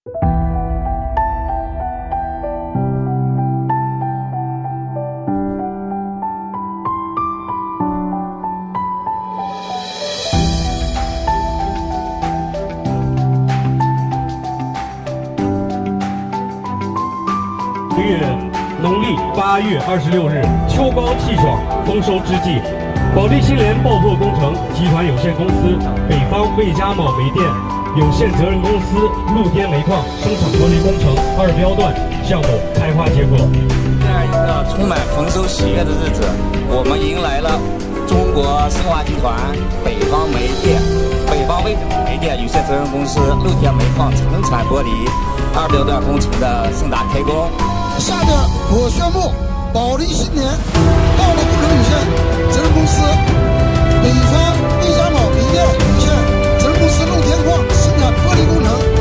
农历8月26日，秋高气爽，丰收之际，保利新联报作工程集团有限公司北方魏家铆煤电有限责任公司露天煤矿生产脱离工程2标段项目开花结果。 这样一个充满丰收喜悦的日子，我们迎来了中国石化集团北方煤魏煤电有限责任公司露天煤矿成产剥离2标段工程的盛大开工。 下面我宣布，保利新联报作工程有限责任公司北方魏家铆煤电有限责任公司露天矿生产脱离工程